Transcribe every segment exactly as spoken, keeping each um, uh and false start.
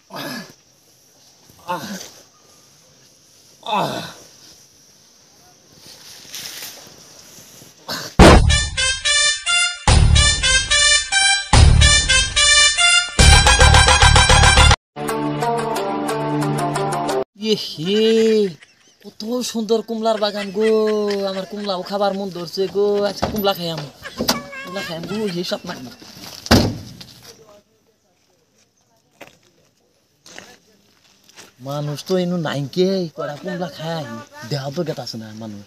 কত সুন্দর কুমলার বাগান গো, আমার কুমলাও খাবার মন ধরছে গো। আচ্ছা কুমলা খাই আমি, কুমলা খাই গো, হিসাব না। মানুষ তো এনু নাইকে কড়া কুমলা খাই, দেহ তো গেতাছে না মানুষ।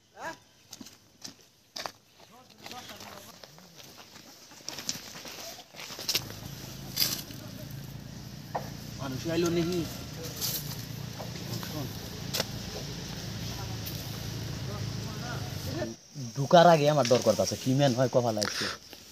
মানুষ আইলো নাকি? ঢুকার আগে আমার ডর করতেছে, কি মেন হয় কপাল আসছে।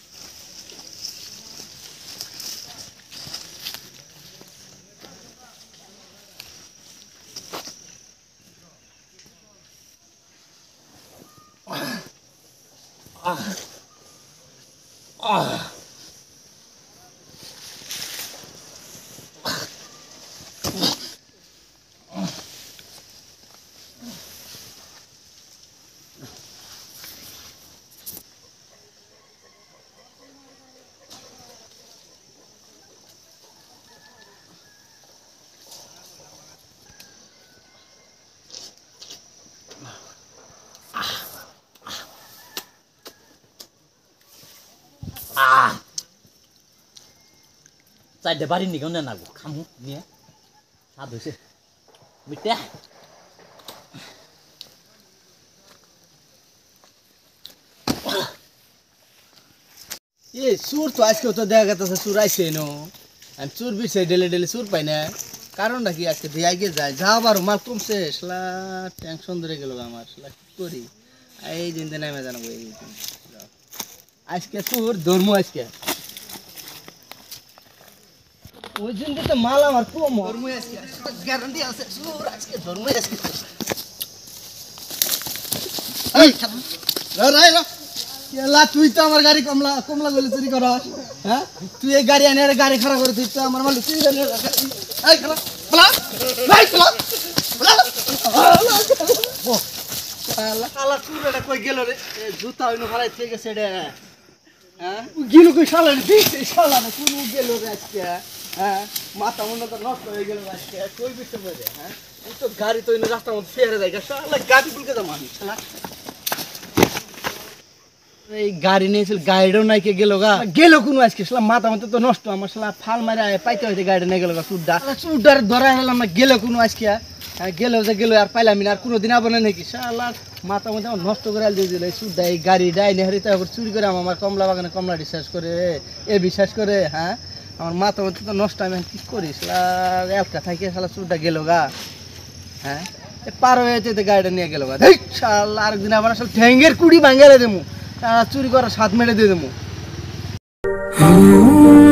চারটে বাড়ির নিকেও না নাগো খামু নিয়ে স্বাদ হয়েছে মিঠা। এ সুর তো আজকে তো দেখা গেছে সুর আইসে নো, আমি চুর বিছে ডেলে ডেলে সুর পাই না। কারণটা কি আজকে দিয়ে আগে যায় যা আবার মাল কমছে, সেলা টেনশন ধরে গেল আমার। সেলা কি করি এই দিন দিন আমি জানাবো এই দিন আজকে সুর ধর্ম আজকে ওই দিন তো মাল আমার কম ধর্ম আজকে গ্যারান্টি আছে সুর আজকে ধর্ম আজকে। এই রা রা কেলা তুই তো আমার গাড়ি কমলা কমলা গলে চুরি কর। হ্যাঁ তুই এই গাড়ি আনে গাড়ি খারাপ করে তুই তো আমার মাল চুরি করে। এই খেলা বলা ভাই খেলা বলা কালা চুরিটা কই গেল রে? জুতা হইনো ফলাই থেকে গেছে রে। হ্যাঁ গিলু কই শালা রে দিছে শালা না কোন গেল রে আজকে? হ্যাঁ মাথা মনে তো নষ্ট হয়ে গেল আজকে কই বিতে পড়ে। হ্যাঁ এই তো গাড়ি তো ইনো রাস্তার মধ্যে ফেরে যায় শালা গাড়ি বুলকে দা মানি শালা। এই গাড়ি নিয়েছিল গাড়িও নাই কে গেল গা গেল কোনো আজকে শালা মাথা মতো তো নষ্ট আমার শালা ফাল মারে পাইতে হইতে গাড়ি নিয়ে গেল গা চুড্ডা চুড্ডার ধরা হলাম না গেল কোনো আজকে। হ্যাঁ গেল যে গেল আর পাইলাম না আর কোনোদিন আবার নাকি শালা মাথা মতো নষ্ট করে দিয়ে দিল চুড্ডা এই গাড়ি ডাই নেহারি তো চুরি করে আমার কমলা বাগানে কমলা বিশ্বাস করে এ বিশ্বাস করে। হ্যাঁ আমার মাথা মতো তো নষ্ট আমি কি করি শালা একটা থাকে শালা চুড্ডা গেল গা। হ্যাঁ পার হয়ে যেতে গাড়িটা নিয়ে গেল গা এই শালা আরেকদিন আমার আসলে ঠ্যাঙ্গের কুড়ি ভাঙ্গালে দেবো চুরি করার স্বাদ মেরে দিয়ে দেবো।